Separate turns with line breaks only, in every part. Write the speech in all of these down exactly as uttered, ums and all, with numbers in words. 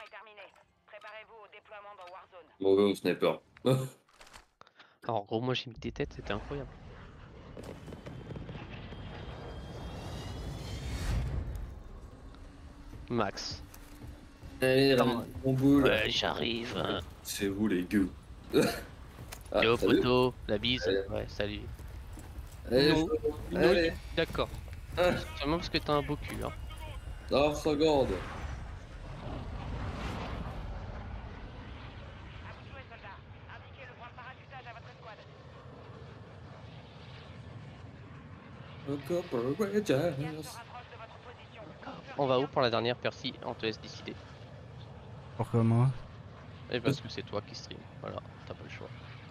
est terminé. Préparez-vous au déploiement dans Warzone.
Mauvais au sniper.
Alors en gros moi j'ai mis des têtes, c'était incroyable. Max.
Allez, ramène mon boule.
Ouais j'arrive. Hein.
C'est vous les gueux. Ah,
Yo
salut.
poto, la bise.
Allez.
Ouais salut.
Allez,
Non,
je-
non,
Allez.
d'accord.
Ah.
Seulement parce que t'as un beau cul. Hein.
Non, seconde.
À vous de jouer, soldats. Indiquez le point de parachutage à votre escouade.
Copper
Les gaz
Rangers.
se rapprochent de votre position.
On va où pour la dernière Percy? On te laisse décider.
Pourquoi moi?
Et parce que c'est toi qui stream. Voilà, t'as pas le choix.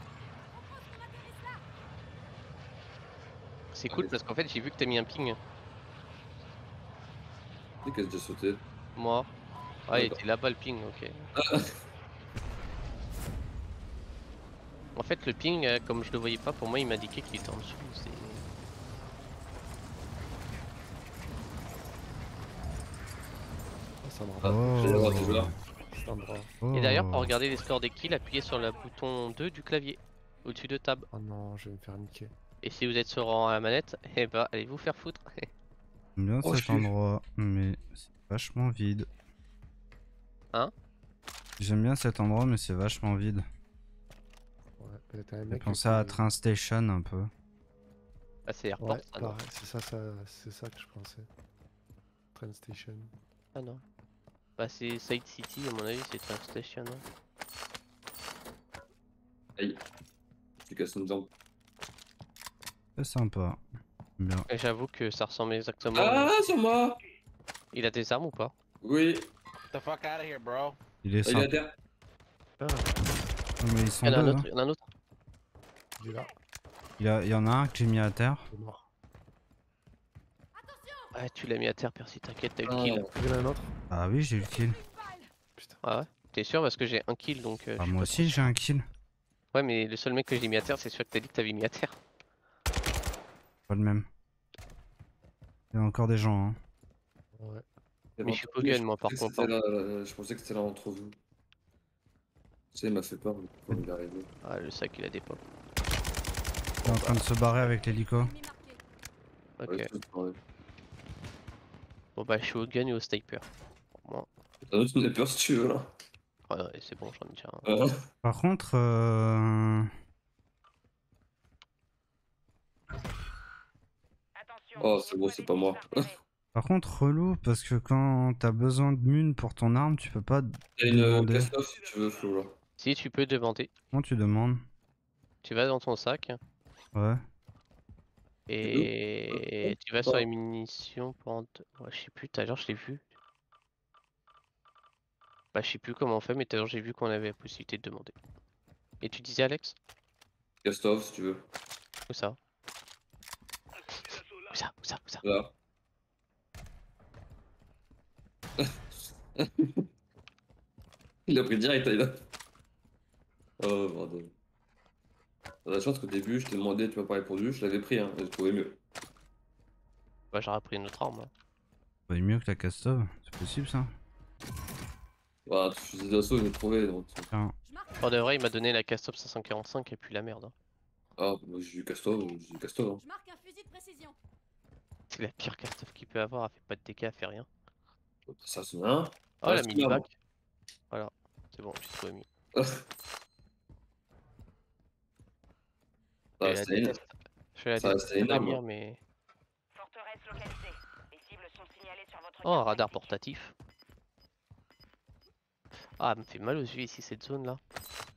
C'est cool
Allez.
parce qu'en fait j'ai vu que t'as mis un ping.
C'est qu'elle a déjà sauté.
Moi. Ah il
D'accord.
était là-bas le ping, ok. En fait le ping, euh, comme je le voyais pas, pour moi il m'a indiqué qu'il était en dessous. C'est...
Ça me
Ah,
rappelle.
j'ai l'avoir des joueurs.
C'est un bras.
Oh.
Et d'ailleurs pour regarder les scores des kills, appuyez sur le bouton deux du clavier. Au-dessus de tab.
Oh non, je vais me faire niquer.
Et si vous êtes sur rang à la manette, eh bah allez vous faire foutre.
J'aime bien
Oh,
cet
je suis-
endroit, mais c'est vachement vide.
Hein?
J'aime bien cet endroit, mais c'est vachement vide.
Ouais, peut-être un
J'ai
mec.
pensé à
qui-
Train Station un peu.
Ah c'est Airport
Ouais,
ça non?
pareil, c'est ça, ça c'est ça que je pensais. Train Station.
Ah non. Bah c'est Side City à mon avis, c'est Train Station. Hein.
Aïe. Tu casses une jambe.
C'est sympa. J'aime bien.
Et j'avoue que ça ressemble exactement.
Ah, sur moi.
Il a des armes ou pas?
Oui.
The fuck out of here, bro.
Il est
Ah, il est à
sympa.
terre.
Ah,
Oh, mais ils sont
Il y en a un
deux.
autre,
hein.
il y en a un autre.
il est là,
Il y, a- il y en a un que j'ai mis à terre.
il est mort.
Ouais tu l'as mis à terre Percy, t'inquiète, t'as eu le
Ah.
kill.
Il y en a un autre.
Ah oui, j'ai eu le kill.
Putain.
Ah ouais? T'es sûr parce que j'ai un kill donc... Euh,
Ah,
je suis
moi
pas
aussi
trop
j'ai un kill.
sûr. Ouais mais le seul mec que j'ai mis à terre c'est celui que t'as dit que t'avais mis à terre.
Pas le même. Il y a encore des gens. Hein.
Ouais.
Mais je suis pas gun moi par
Je pensais que
contre.
c'était
hein.
là, là, Je pensais que c'était là entre vous. Tu sais, il m'a fait peur quand il est arrivé.
Ah le sac il a des pop.
Il est en train de se barrer avec l'hélico.
Ok.
Ouais, tout, ouais.
Bon bah je suis au gun et au sniper. Moi.
T'as un autre sniper si tu veux là.
Ouais, ouais c'est bon j'en ai déjà un.
Euh,
Par contre, euh...
Attention.
Oh, c'est bon, c'est pas moi.
Par contre, relou, parce que quand t'as besoin de mun pour ton arme, tu peux pas
T'as une
demander.
casse-off si tu veux, Flo là.
Si tu peux demander,
Comment tu demandes?
tu vas dans ton sac
Ouais.
et tu vas sur les munitions pour... Ouais, je sais plus, tout à l'heure je l'ai vu. Bah je sais plus comment on fait mais tout à l'heure j'ai vu qu'on avait la possibilité de demander. Et tu disais Alex?
Casse-off si tu veux.
Où ça? Où ça? Où ça? Où ça?
Là. Il a pris direct, là. Oh, bordel. T'as la chance qu'au début, je t'ai demandé, tu m'as pas répondu, je l'avais pris, hein, et j'ai trouvé mieux.
Bah j'aurais pris une autre arme. Hein.
Ouais, mieux que la Castov, c'est possible ça?
Voilà, tu faisais d'assaut, je l'ai trouvé, donc.
Tiens.
Pour de vrai il m'a donné la Castop cinq cent quarante-cinq et puis la merde. Hein.
Ah, moi j'ai eu Castov, j'ai eu Castov. Hein.
Je marque un fusil de précision.
C'est la pire Castop qu'il peut avoir, elle fait pas de dégâts, elle fait rien.
Ça, c'est un.
Oh
Ah,
la
c'est
mini
bien,
back. Voilà, c'est bon, j'ai trouvé mis.
Ça,
Je la
c'est énorme.
déteste. Je la
Ça,
déteste
c'est énorme.
Vladimir, mais...
Forteresse localisée. Les cibles sont signalées sur votre
Oh, un
carte
radar
tactique.
portatif. Ah, elle me fait mal aux yeux ici, cette zone là.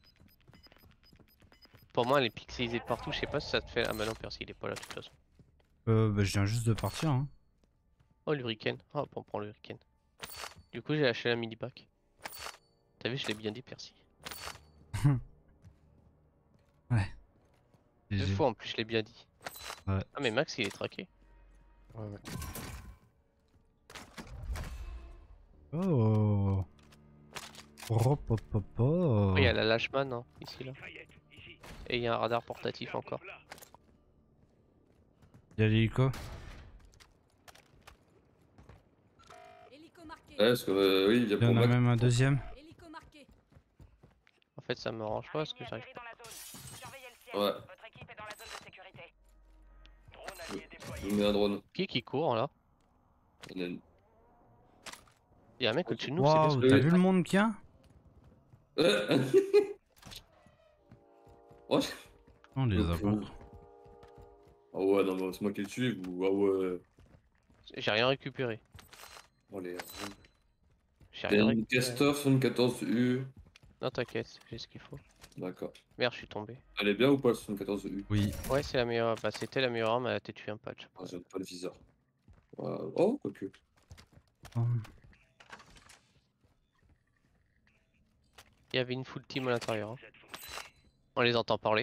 Pour moi, elle est pixelisée de partout. Je sais pas si ça te fait. Ah, bah non, Percy, il est pas là de toute façon.
Euh, bah je viens juste de partir. Hein.
Oh, l'hurricane. Oh, on prend l'hurricane. Du coup, j'ai lâché la mini-back. T'as vu, je l'ai bien dit, Percy.
Ouais.
Deux
G G.
fois en plus, je l'ai bien dit.
Ouais.
Ah, mais Max, il est traqué.
Ouais, ouais.
Oh. Oh, po, po, po.
Oh, il y a la Lashman, hein, ici là. Et il y a un radar portatif encore.
Il y a l'hélico.
Hélico marqué.
Ouais, parce que euh, oui, il y a
Il y
pour
en a
Mac.
même un deuxième.
Hélico marqué.
En fait, ça me arrange pas parce que
Ennemi
j'arrive
atterri
pas.
dans la zone. Surveillez le ciel.
Ouais,
Votre équipe est dans la zone de sécurité. Drone
je
allié
je
déployé.
vous mets un drone.
Qui qui court là?
Il y en a une-
Il y a un mec au-dessus de nous, c'est bien ce
Waouh,
que
t'as
Oui.
vu le monde qu'il y a?
Euh. Oh,
On les a
ok.
pas.
Ah ouais, non, mais c'est moi qui le tue ou ah ouais.
J'ai rien récupéré.
Oh les.
J'ai
Il y a
rien
une
récupéré.
Castor soixante-quatorze U.
Non, t'inquiète, j'ai ce qu'il faut.
D'accord.
Merde, je suis tombé.
Elle est bien ou pas le soixante-quatorze U?
Oui.
Ouais, c'est la meilleure. Bah, c'était la meilleure arme, elle a été tuée un patch.
Ah, j'aime pas le viseur. Ouais. Oh, quoique.
Oh.
Il y avait une full team à l'intérieur. hein. On les entend parler.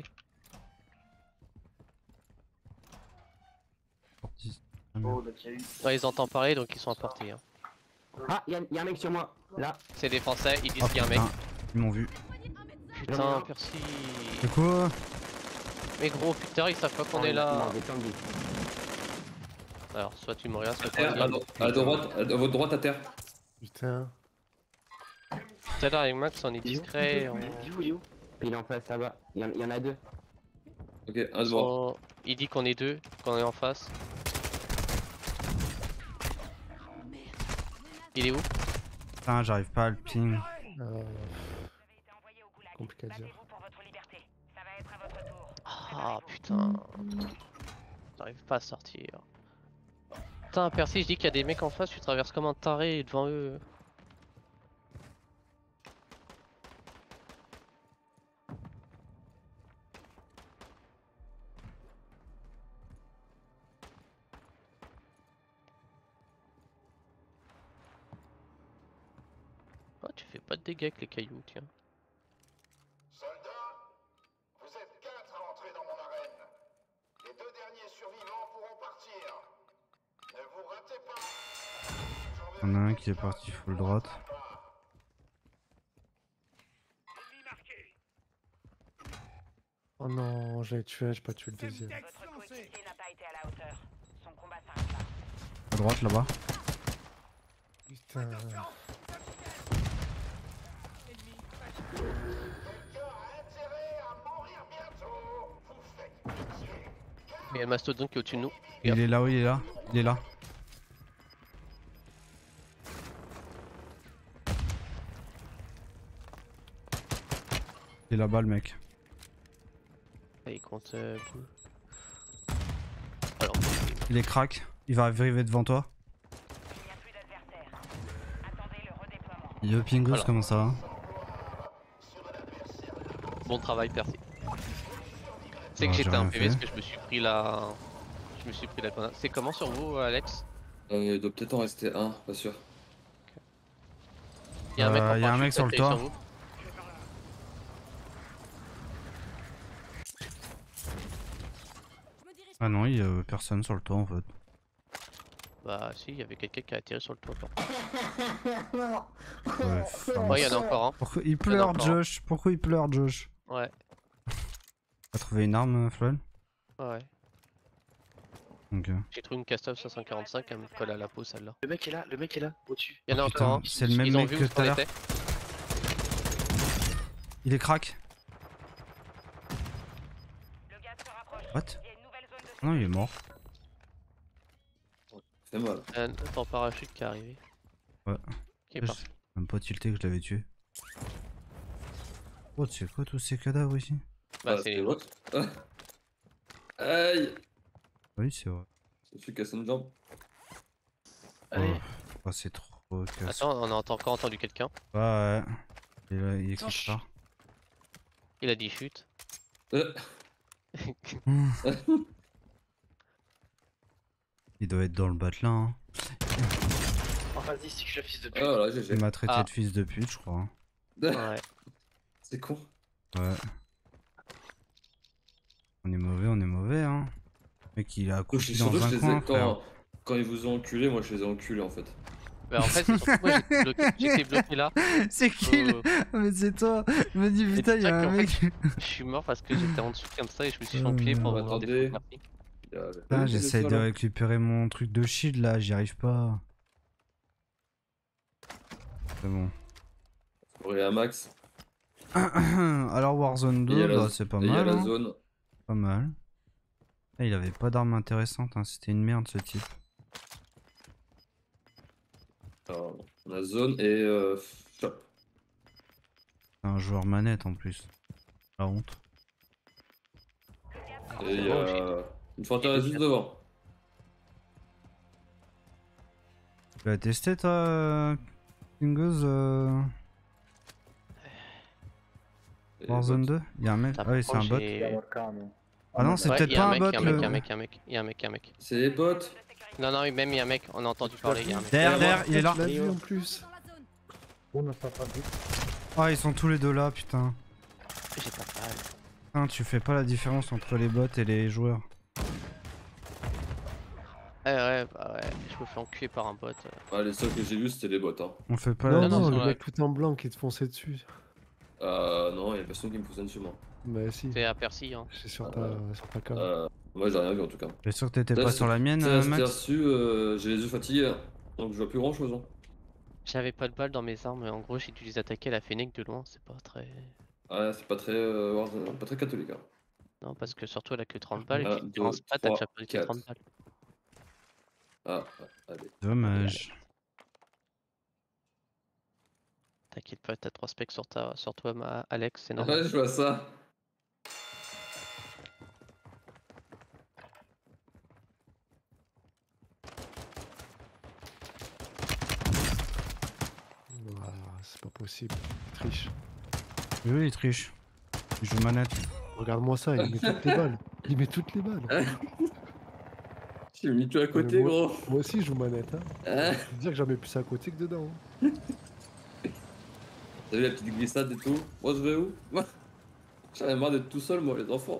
Sorti.
On les entend parler donc ils sont à portée. hein.
Ah, y'a y a un mec sur moi, là.
C'est des français, ils disent
Oh
qu'il y a un mec.
putain, ils m'ont vu.
Putain, Percy.
C'est quoi?
Mais gros, putain, ils savent pas qu'on est là.
J'ai plein de vie.
Alors, soit tu me regardes, soit
À
tu
terre, à,
me
dro- à droite, à, à votre droite à terre.
Putain.
Tout à l'heure avec Max, on est discret. on-
Il est où, il est où? Il est en face là-bas. Il y, en- il y en a deux.
Ok, un de mort.
on- Il dit qu'on est deux, qu'on est en face. Il est où?
Putain, j'arrive pas à le ping.
Euh,
Vous avez été envoyé au goulag.
compliqué à dire.
Battez-vous pour votre liberté. Ça va être à votre tour.
Ah putain. J'arrive pas à sortir. Putain, Percy, je dis qu'il y a des mecs en face, tu traverses comme un taré devant eux. Oh, tu fais pas de dégâts avec les cailloux, tiens.
Soldats, vous êtes quatre à entrer dans mon arène. Les deux derniers survivants pourront partir. Ne vous ratez pas.
Il y en a un qui est parti full droite.
Oh non, j'avais tué, j'ai pas tué le deuxième.
Votre coéquipier n'a pas été à la hauteur. Son combat s'arrête là.
À droite là-bas.
Putain.
Quelqu'un a intérêt à mourir bientôt. Vous faites pitié.
Il y a le mastodonte qui est au-dessus de nous.
Il est là, oui, il est là. Il est là. Il est là-bas le mec.
Et il compte. Euh... Alors,
Il est crack. Il va arriver devant toi.
Il n'y a plus d'adversaire. Attendez le redéploiement.
Yo Pingos,
Voilà.
comment ça va?
bon travail, Percy. C'est
Ah,
que
j'ai
j'étais un
rien
P V parce
fait.
que je me suis pris la. Je me suis pris la grenade. C'est comment sur vous, Alex?
Euh, il doit peut-être en rester un, pas sûr.
Il y a un mec, en
Euh, il y a un
parachute
mec sur le
qui atterrit
toit.
vous.
Ah non, il y a personne sur le toit en fait.
Bah, si, il y avait quelqu'un qui a atterri sur le toit.
Ouais, enfin,
Ouais, il y en a encore un.
Pourquoi il pleure
encore.
Josh? Pourquoi il pleure Josh?
Ouais,
T'as trouvé une arme, Flon?
ouais.
Ok.
J'ai trouvé une Custom cinq cent quarante-cinq, elle me colle à la peau celle-là.
Le mec est là, le mec est là, au-dessus.
Il y en a
Putain,
encore un.
c'est le même
Ils ont
mec
vu
que
où
tout à
on
l'heure.
était.
Il est crack.
Le gaz se rapproche.
What?
Il y a une nouvelle zone de
Ah non, il est mort.
C'est mal.
Un temps parachute qui est arrivé.
Ouais.
Qui est
Je-
parti.
Même pas tilté que je l'avais tué. Oh, c'est quoi tous ces cadavres ici?
Bah,
Ah,
c'est
c'était
les
l'autre. Aïe!
Oui, c'est vrai.
Je me suis cassé une jambe.
Allez.
Oh, oh, c'est trop casse.
Attends, on a ent- encore entendu quelqu'un.
Ouais, ouais. Il est, là, il est quelque part.
Il a dit chute.
Euh,
Il doit être dans le batelin. Hein.
Oh, vas-y, c'est que le fils de
Ah
pute.
voilà, G G.
Il m'a traité
Ah.
de fils de pute, je crois.
Ouais.
C'est con.
Ouais. On est mauvais, on est mauvais, hein. Le mec, il a accouché dans
Surtout, je
un
les ai,
coin, frère.
quand, quand ils vous ont enculé, moi je les ai enculés en fait.
Bah, en fait, c'est surtout moi, j'étais bloqué, j'étais bloqué là.
C'est qui
Euh,
le... Mais c'est toi. Il m'a dit, putain, il y a
c'est
un
ça
mec.
Je suis mort parce que j'étais en dessous comme ça et je me suis fait
Euh,
enculer pour
bah,
avoir des
attendez.
fautes parties.
Il y a-
Ah,
Oui,
j'essaye
c'est
de
ça, là.
récupérer mon truc de shield là, j'y arrive pas. C'est bon.
Pour un max.
Alors Warzone
Et il y a
deux,
la-
bah, c'est pas
et il y a
mal.
la
hein.
zone.
Pas mal. Ah, il avait pas d'arme intéressante, hein. C'était une merde ce type.
Alors, on a zone et euh, shop.
C'est un joueur manette en plus. La honte.
Et il y
bon,
a une forteresse juste devant.
Tu l'as testé toi, euh, Pingus, euh,
Et
Warzone
bots.
deux? Il y a un mec.
T'as
Ah oui, c'est un bot.
j'ai-
Ah non, c'est
Ouais,
peut-être
y a
pas un
mec,
bot.
y a un
le-
mec, y a un mec, y a un mec, y a un mec, y a un mec, y a un mec.
C'est les bots.
Non, non, même il y a un mec, on a entendu parler, il y a un mec.
Derrière, derrière, il est là.
Tu l'as vu en plus.
Ah, ils sont tous les deux là, putain.
J'ai pas de balle.
Putain, tu fais pas la différence entre les bots et les joueurs.
Ouais, ouais, bah ouais, je me fais enculer par un bot. euh.
Ah, les seuls que j'ai vus c'était les bots. Hein.
On fait pas
Non,
la
non,
non,
sur
le
la-
mec tout en blanc qui te fonçait dessus.
Euh, non, il y a personne qui me fonctionne sur moi.
Bah si,
C'est à Percy, hein.
c'est sur ta, sur ta cam.
Euh, moi j'ai rien vu en tout cas.
T'es sûr que t'étais
Là,
pas
c'est-
sur la mienne,
c'est
euh,
resté
Max?
reçu, euh, j'ai les yeux fatigués, hein. Donc je vois plus grand chose. Hein.
J'avais pas de balles dans mes armes, mais en gros j'ai dû les attaquer à la Fennec de loin, c'est pas très...
Ouais, c'est pas très, euh, Warzone- pas très catholique. Hein.
Non, parce que surtout elle a que trente balles, et
Un,
puis
deux,
dans un spat t'as
trois,
déjà posé tes
quatre.
trente balles.
Ah, allez.
Dommage.
T'inquiète pas, t'as trois specs sur, ta... sur toi, ma... Alex, c'est
Ouais,
normal.
je vois ça.
Ah, c'est pas possible. Il triche.
Oui, oui, il triche. Il joue manette.
Regarde-moi ça, il met toutes les balles. Il met toutes les balles.
J'ai mis tout à côté,
moi-
gros.
Moi aussi, je joue manette. Hein.
Hein
Je veux dire que j'en mets plus à côté que dedans. hein.
T'as vu la petite glissade et tout? Moi je vais où? Moi j'en ai marre d'être tout seul, moi, les enfants.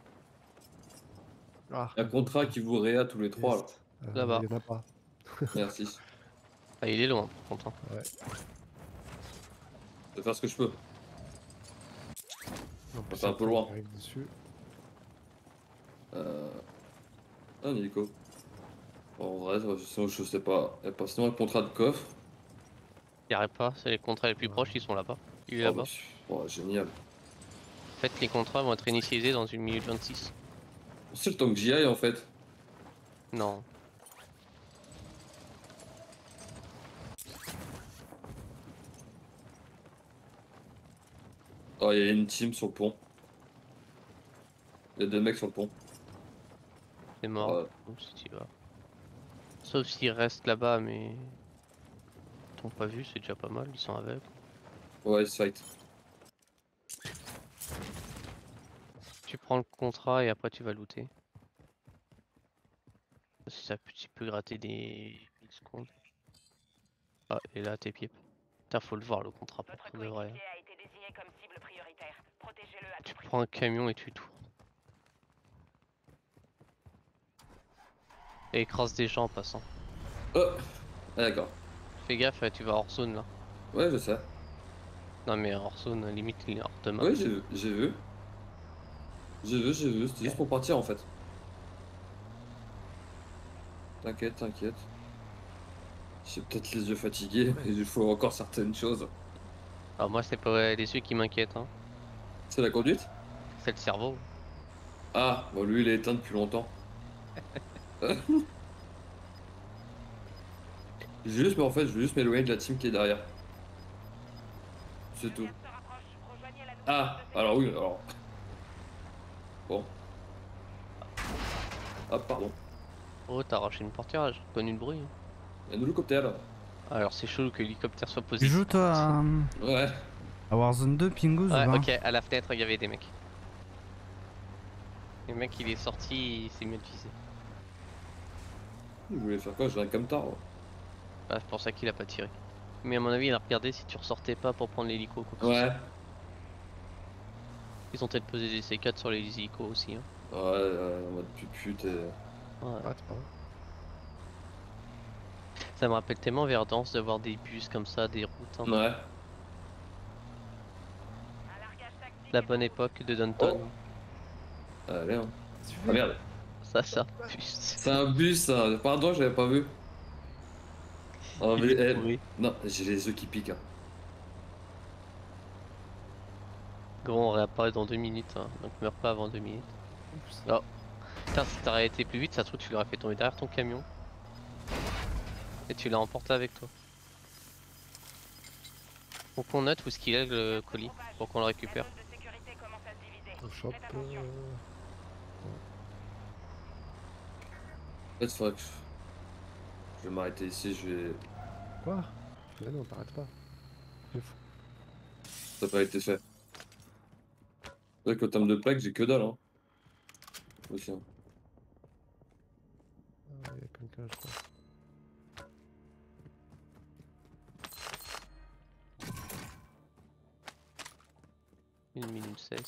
Ah,
Un contrat qui vous réa tous les trois, là.
Euh,
Là-bas.
Il y en a pas.
Merci.
Ah, il est loin, content.
Je vais faire ce que je peux.
En plus,
c'est un peu
après,
loin.
il arrive dessus.
Euh... Un hélico. En vrai, sinon je sais pas. Y a pas sinon un contrat de coffre.
Y'arrête pas, c'est les contrats les plus proches qui sont là-bas. Il est
Oh,
là-bas.
bah, oh, génial.
En fait, les contrats vont être initialisés dans une minute vingt-six.
C'est le temps que j'y aille en fait.
Non.
Oh, il y a une team sur le pont. Il y a deux mecs sur le pont.
C'est mort.
Ouais.
Donc, si tu y vas. Sauf s'ils restent là-bas, mais. Ils t'ont pas vu, c'est déjà pas mal, ils sont aveugles.
Ouais, ils se fight.
Tu prends le contrat et après tu vas looter. Si ça peut, tu peux gratter des mille secondes. Ah, et là, tes pieds. Putain, faut le voir le contrat pour
Votre
tout de vrai. hein.
coéquipier a été désigné comme cible prioritaire. Protégez-le à
Tu
tout prix.
prends un camion et tu tournes. Et écrase des gens en passant.
Oh ah, d'accord.
Fais gaffe, tu vas hors zone là.
Ouais, je sais.
Non mais hors zone, limite il est hors de map.
Ouais, j'ai vu. J'ai vu. J'ai vu, j'ai vu. C'était juste pour partir en fait. T'inquiète, t'inquiète. J'ai peut-être les yeux fatigués, mais il faut encore certaines choses.
Alors moi c'est pas les yeux qui m'inquiètent, hein.
C'est la conduite?
C'est le cerveau.
Ah, bon lui il est éteint depuis longtemps. Juste, mais en fait, je veux juste m'éloigner de la team qui est derrière. C'est tout.
Se rapproche. Rejoignez la nouvelle
Ah,
zone de
alors oui, alors. Bon. Ah, pardon.
Oh, t'as arraché une portière, j'ai connu le bruit. hein.
Il y a un hélicoptère là.
Alors c'est chaud que l'hélicoptère soit
Tu
posé.
joues toi à,
Ouais.
à Warzone deux, Pingus
Ouais,
ou pas?
ok, à la fenêtre il y avait des mecs. Le mec il est sorti, il s'est mis à viser.
Il voulait faire quoi? Je viens comme tard. Ouais.
Bah, c'est pour ça qu'il a pas tiré. Mais à mon avis il a regardé si tu ressortais pas pour prendre l'hélico. quoi que ce
Ouais.
soit. Ils ont peut-être posé des C quatre sur les hélicos aussi. Hein.
Ouais, ouais, en mode pupute et.
Ouais.
Ah, c'est pas grave.
Ça me rappelle tellement Verdance de voir des bus comme ça, des routes. hein.
Ouais.
Un largage tactique
La
est
bonne époque de Downton.
Allez, hein.
Tu
Ah
veux
merde.
Ça, c'est un bus.
C'est un bus, ça. Pardon, j'avais pas vu. Oh, mais,
Il est
eh,
pourri.
non, j'ai les œufs qui piquent. Hein.
Gros, on réapparaît dans deux minutes, hein, donc meurs pas avant deux minutes.
Oups.
Oh. Putain, si t'aurais été plus vite, ça se trouve tu l'aurais fait tomber derrière ton camion. Et tu l'as emporté avec toi. Faut qu'on note où est-ce qu'il est le colis, pour qu'on le récupère.
La zone de sécurité commence à se diviser.
On chope.
Faites attention.
Euh...
En fait, faudrait que je... je vais m'arrêter ici, je vais...
Quoi? Mais non, t'arrêtes pas. C'est fou.
Ça n'a pas été fait. C'est vrai qu'au terme de plaques, j'ai que dalle. Hein. Aussi, hein.
Ah, il y a quelqu'un, je crois.
une minute seize.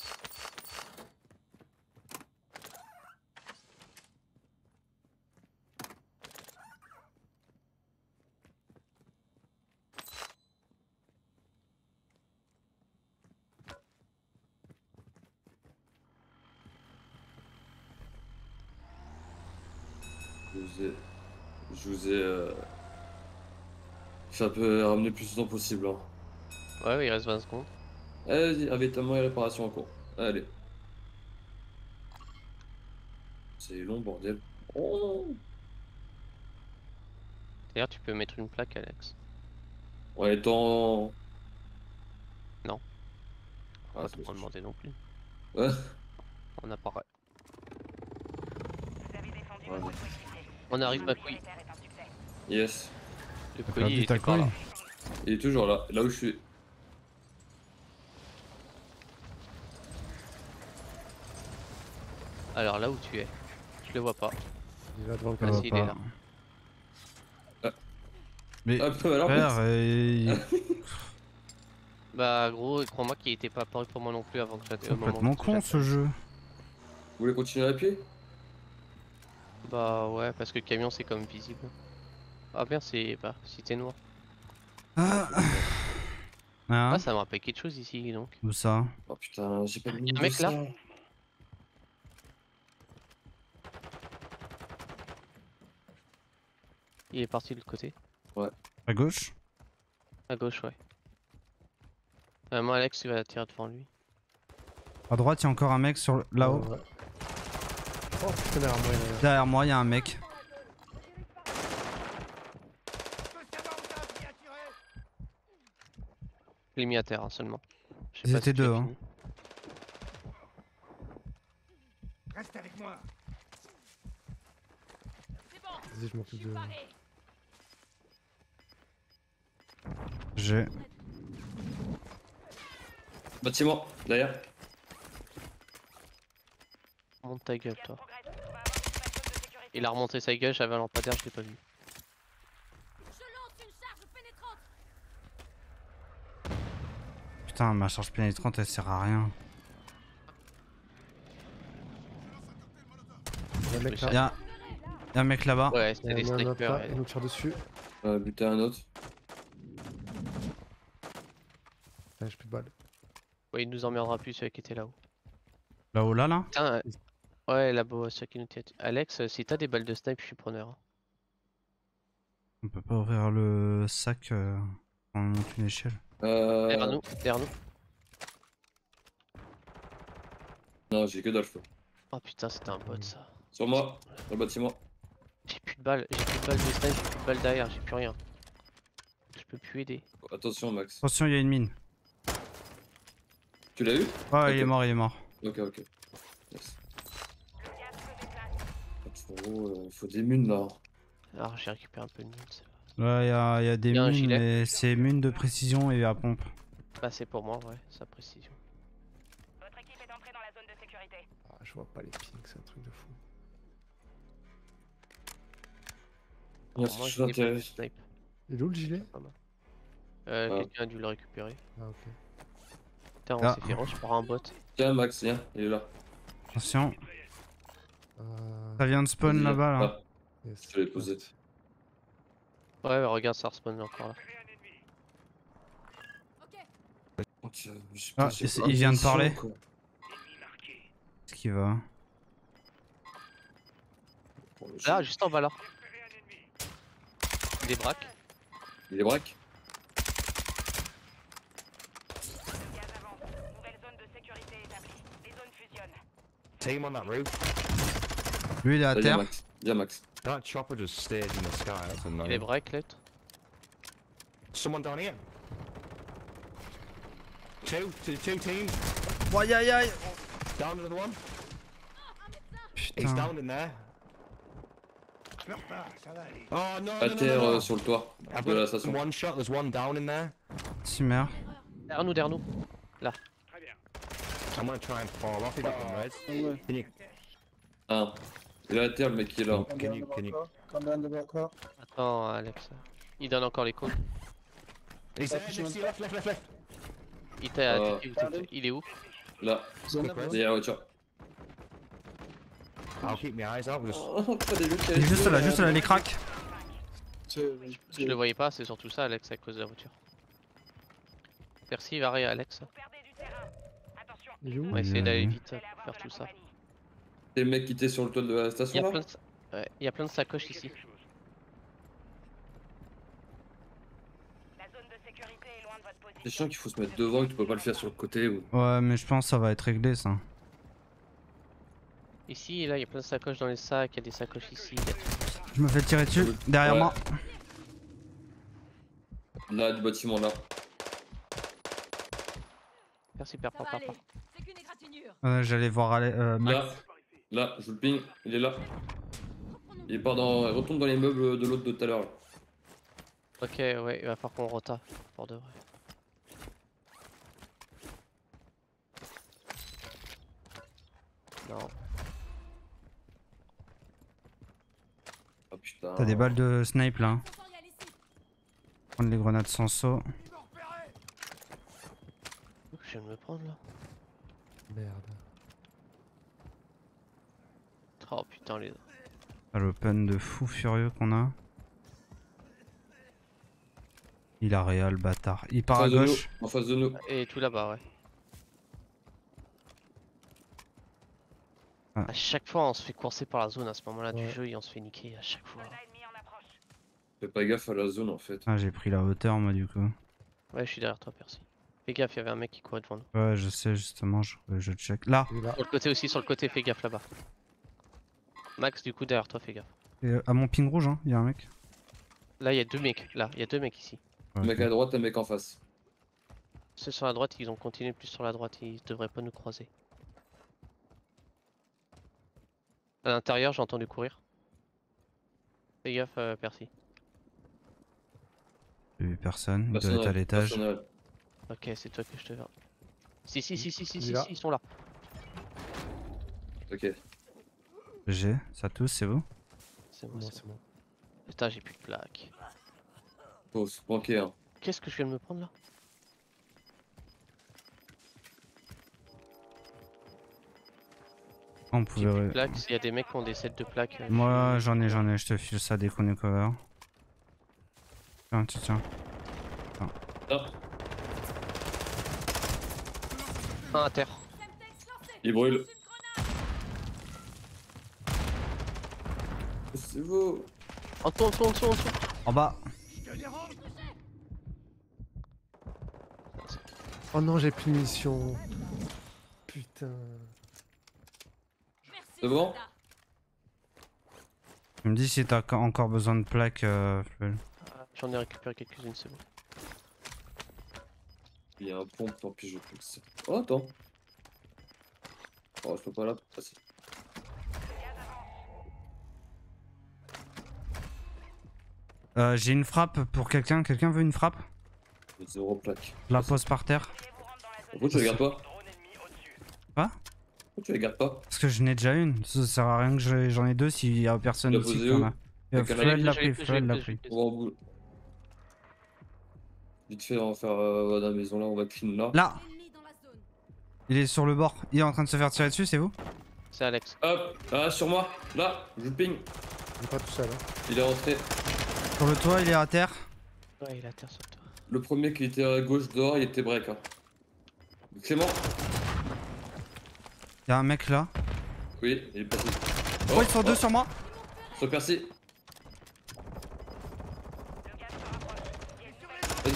Je vous ai... Je vous ai... Euh... fait un peu ramener le plus de temps possible. Hein.
Ouais, ouais, il reste vingt secondes.
Allez, ravitaillement et réparation en cours. Allez. C'est long, bordel. Oh.
D'ailleurs, tu peux mettre une plaque, Alex.
En étant...
Non.
Ah,
Pas
c'est
trop
bon,
demander non plus.
Ouais.
On apparaît.
Vous avez défendu
Ouais.
votre coéquipier.
On arrive, ma
Le
couille.
militaire est un succès.
Yes.
Le
T'as
colis, il
perdu ta
était par là.
couille?
Il est toujours là, là où je suis.
Alors là où tu es, je le vois pas.
Il est là devant le
Ça
Ah,
va
canal.
si, il est
pas.
là.
Mais
Ah, alors,
frère, euh,
Bah gros, crois-moi qu'il était pas apparu pour moi non plus avant que j'attende.
c'est complètement con ce jeu.
vous voulez continuer à pied?
Bah ouais, parce que le camion c'est comme visible. Ah bien, c'est bah cité noire.
Ah, hein?
Ah, ça me rappelle quelque chose ici donc.
Où ça?
Oh putain, j'ai pas de
Y'a
mine
un
de
mec là?
ça.
Il est parti de l'autre côté.
À gauche?
À gauche, ouais. Euh, moi, Alex, tu vas tirer devant lui.
À droite, il y a encore un mec sur le- là-haut.
Ouais, ouais. Oh putain, derrière moi, il y en a un.
Derrière moi, il y a un mec.
Je l'ai mis à terre hein, seulement. Je sais
Ils
pas
étaient
si tu as
deux, hein.
fini.
Vas-y, je m'occupe de.
J'ai.
Bâtiment, derrière.
Monte ta gueule, toi.
Progresse. On va avoir une nouvelle zone de sécurité.
Il a remonté sa gueule, j'avais un lampadaire, je l'ai pas vu.
Putain, ma charge pénétrante, elle sert à rien.
Il y a un mec
Oui,
Il y
là.
a, il y a un mec là-bas.
Ouais,
Il
c'était
y
des
en a un autre
snipers.
là.
et-
Il nous tire dessus.
Euh, buter un autre.
Ouais, j'ai plus de balles.
Ouais, il nous emmerdera plus celui qui était là-haut.
Là-haut, là, là.
Putain, euh, ouais, là-bas, celui qui nous tient. Alex, euh, si t'as des balles de snipe, je suis preneur. hein.
On peut pas ouvrir le sac euh, en monte une échelle.
Euh...
Derrière nous, derrière nous.
Non, j'ai que dalle, je peux.
Oh putain, c'était un bot ça.
Sur moi, dans le bâtiment.
J'ai plus de balles, j'ai plus de balles de snipe, j'ai plus de balles derrière, j'ai plus rien. Je peux plus aider.
Attention, Max.
Attention, il y a une mine.
Tu l'as eu?
Oh,
Ok.
il est mort, il est mort.
Ok, ok. Yes.
Le gaz se déplace.
Faut, euh, faut des mines là.
Alors j'ai récupéré un peu de mine, c'est vrai.
Là, il y a, il y a des
Il y a un
mines,
gilet.
mais c'est mine de précision et à pompe.
Bah c'est pour moi, ouais, sa précision.
Votre équipe est entrée dans la zone de sécurité.
Ah, je vois pas les pings, c'est un truc de fou.
Pour
Merci,
moi,
je
j'ai des balles de
t'intéresse.
snipe.
Il est où le gilet?
Euh,
Ah.
quelqu'un a dû le récupérer.
Ah, ok.
Putain, on
Ah.
s'est fait rush par un bot.
Tiens, Max, viens, il est là.
Attention,
Euh...
ça vient de spawn
Vas-y,
là-bas, là.
Ah,
yes.
je l'ai posé.
Ouais, bah, regarde, ça respawn encore là.
Ok, je sais
Ah,
pas, j'ai
il-
pas
il vient de
mission,
parler.
quoi.
Qu'est-ce qui va?
Bon,
Là,
je-
juste en bas là. Des braques.
Il est braque.
Le gaz avance. Nouvelle zone de sécurité établie. Les zones fusionnent.
Team on that roof.
Lui il est à
Viens
terre.
Max. Viens Max.
That chopper just stayed in the sky. That's
Il est
annoying.
break, let.
Someone down here. Two, two, two teams.
Aïe aïe aïe.
Down another one. He's
Putain.
down in there. Oh no,
À
no, no,
terre
no, no.
euh, sur le toit
I've
de la
got
station.
one shot. There's one down in there.
Timmer.
Derrière nous, derrière nous.
I'm gonna try and fall off. He got one res. Can you,
Un. Il est à terre le mec qui est là.
can you, can you?
Attends, Alex. Il donne encore les codes.
He's there. Next to you, left, left, left, left.
Il t'a
Euh.
attaqué où t'étais. Il est où?
Là.
Quick res.
Derrière la voiture.
I'll keep my eyes out. Just
Oh, pas des mecs qui
Il est juste là, juste là, les cracks.
Je le voyais pas, c'est surtout ça, Alex, à cause de la voiture. Merci, Varé, Alex.
Vous perdez du terrain. Attention.
Il est où
On va essayer d'aller
Mhm.
vite,
Vous allez avoir
faire
de
tout
la
ça.
compagnie.
Des mecs qui étaient sur le toit de la
Il y
station
a
là.
plein de, ouais, il y a plein de sacoches ici.
La zone de sécurité est loin de votre position.
C'est chiant qu'il faut se mettre devant et tu peux pas le faire sur le côté. Ou...
Ouais, mais je pense que ça va être réglé ça.
Ici et là, il y a plein de sacoches dans les sacs, il y a des sacoches ici. il y a tout.
Je me fais tirer dessus. Derrière
Ouais.
moi.
Là, du bâtiment là.
Merci, père, papa. papa.
C'est qu'une égratignure.
Euh, J'allais voir Ale- euh, Max.
Là. Là, je le ping. Il est là. Il part dans. Il retourne dans les meubles de l'autre de tout à l'heure. là.
Ok, ouais, il va falloir qu'on rota pour de vrai. Non.
Oh putain.
T'as des balles de snipe là.
Sensoriel ici.
Prendre les grenades sans saut.
Je viens de me prendre là.
Merde.
Oh putain, les.
Ah, l'open de fou furieux qu'on a. Il a réel bâtard. Il
En
part à
face de nous.
gauche.
En face de nous.
Et tout là-bas, ouais.
Ah.
À chaque fois, on se fait courser par la zone à ce moment-là du
Ouais.
jeu et on se fait niquer à chaque fois.
Soldat ennemi en approche.
Fais pas gaffe à la zone en fait.
Ah, j'ai pris la hauteur moi du coup.
Ouais, je suis derrière toi, Percy. Fais gaffe, il y avait un mec qui courait devant nous.
Ouais, je sais justement, je, je check. Là,
Il est là.
Sur le côté aussi, sur le côté, fais gaffe là-bas. Max, du coup, derrière toi, fais gaffe.
et, euh, à mon ping rouge, hein, il y a un mec.
Là, il y a deux mecs. Là, il y a deux mecs ici.
Un
Ouais,
mec
ok.
à droite, un mec en face.
Ceux sur la droite, ils ont continué plus sur la droite. Ils devraient pas nous croiser. À l'intérieur, j'ai entendu courir. Fais gaffe, euh, Percy.
J'ai vu personne, il doit
Personnel,
être à l'étage.
personnel.
Ok, c'est toi que je te vois. Si, si, si, si, si,
Il
si,
est là.
si, ils sont là.
Ok.
G, ça tous, c'est vous?
C'est bon,
Non,
c'est
c'est
bon.
bon.
Putain, j'ai plus de plaques.
Faut se planquer hein.
Qu'est-ce que je viens de me prendre là?
On
J'ai
pouvait.
plus de
ré-
plaques. Il y a des mecs qui ont des sets de plaques. euh,
Moi j'en ai, j'en ai, je te file ça dès qu'on est cover. Tiens, tiens, tiens.
Ah,
Un à terre.
il brûle. C'est vous.
En dessous, en dessous, en dessous, en dessous.
En bas.
Oh non, j'ai plus de munitions. Putain.
Merci,
C'est bon?
soldat.
Tu me dis si t'as ca- encore besoin de plaques, euh, Fluel.
Ah, J'en ai récupéré quelques-unes, c'est bon.
Il y a un pompe, tant pis, je plus que ça. Oh, attends. Oh, je peux pas là. Ah, si.
Euh, j'ai une frappe pour quelqu'un. Quelqu'un veut une frappe?
J'ai zéro plaque.
Je la pose par terre.
Vous rentre dans la zone
Pourquoi tu la gardes pas?
drone ennemi au-dessus.
Pourquoi tu la gardes pas?
Parce que je n'ai déjà une. Ça sert à rien que je- j'en ai deux s'il y a personne
Tu l'as
ici
posée
qui en
où?
a. Euh,
Avec un
Fluel
ami
l'a
Je l'ai
pris,
pris, je
Fluel
l'ai
l'a
pris, je
pris.
l'ai pris.
On va en boule. Vite fait, on va faire euh, dans la maison là, on va clean là.
Là,
Ennemi dans la zone.
il est sur le bord. Il est en train de se faire tirer dessus, c'est vous?
C'est Alex.
Hop, ah, sur moi, là, je le ping.
Il est pas tout seul. Hein.
Il est rentré.
Sur le toit, il est à terre.
Ouais, il est à terre sur toi.
Le premier qui était à gauche dehors, il était break. Hein. Clément?
Il y a un mec là.
Oui, il est passé.
Oh, ils sont deux sur moi.
Sur Percy.
Le gaz se rapproche.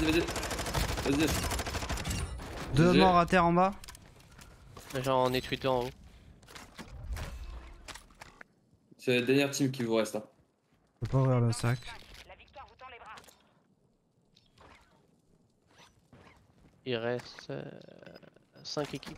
vas-y, vas-y. Vas-y.
Deux
G G.
morts à terre en bas.
J'en ai tué deux en haut.
C'est la dernière team qui vous reste. Hein.
Je peux pas ouvrir le sac.
La victoire vous tend les bras.
Il reste cinq équipes.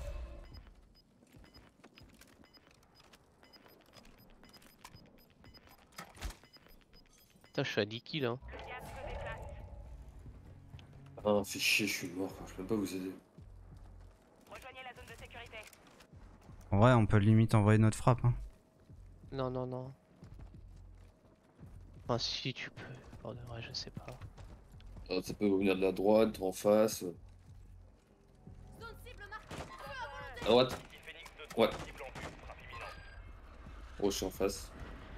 Putain, je suis à dix kills hein.
Le gaz se déplace.
Ah, fais chier, je suis mort. Quoi. Je peux même pas vous aider.
Rejoignez la zone de sécurité.
En vrai, on peut limite envoyer notre frappe. Hein.
Non, non, non. Enfin, si tu peux. Bon, de vrai, je sais pas.
Ah, ça peut venir de la droite, en face.
Zone cible marquée.
À droite. Ouais. Oh, je suis en face.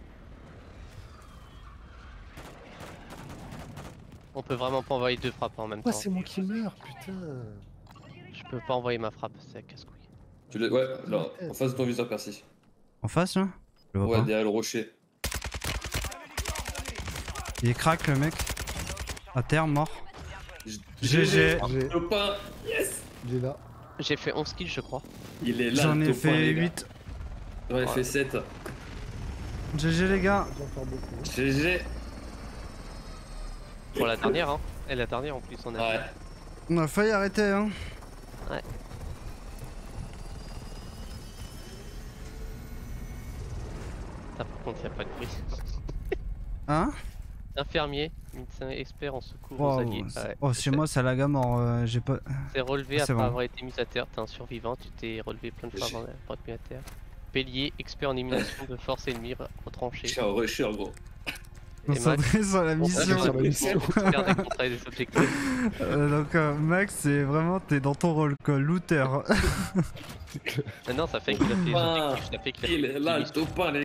On peut vraiment pas envoyer deux frappes en même
Ah,
temps.
c'est moi qui meurs, putain.
Je peux pas envoyer ma frappe, c'est la casse-couille.
Tu l'as. Ouais, là, en face de ton viseur Percy.
En face là? Je le vois
Ouais,
pas.
derrière le rocher.
Il est crack le mec. À terre, mort.
G
G G.
J'ai-
Topin. Yes.
Il est là.
J'ai fait onze kills, je crois.
Il est là.
J'en
le
ai
topin,
fait
les gars.
huit.
J'en ai fait sept.
G G les gars.
J'en faire beaucoup.
G G.
Pour la dernière, hein. Et la dernière en plus, on a.
Ouais.
On a failli arrêter hein.
Putain, par contre, y'a pas de bruit.
Hein?
Infirmier, médecin expert en secours
Wow,
aux alliés.
c'est-
Ouais.
Oh, chez moi ça lag à mort. euh, J'ai pas.
C'est relevé
Ah, c'est
après
bon.
avoir été mis à terre. T'es un survivant, tu t'es relevé plein de fois
J'ai-
avant d'avoir été mis à terre. Bélier, expert en élimination de forces ennemies
Je
retranchées.
suis un rusher, gros.
Et Max,
Concentré sur la mission.
sur la mission.
expert des contrats et des objectifs.
Euh, donc euh, Max, c'est vraiment t'es dans ton rôle quoi, looter.
Ah non, ça fait qu'il a fait les
Ah,
objectifs, ça fait qu'il a fait
Il est là, le topin, les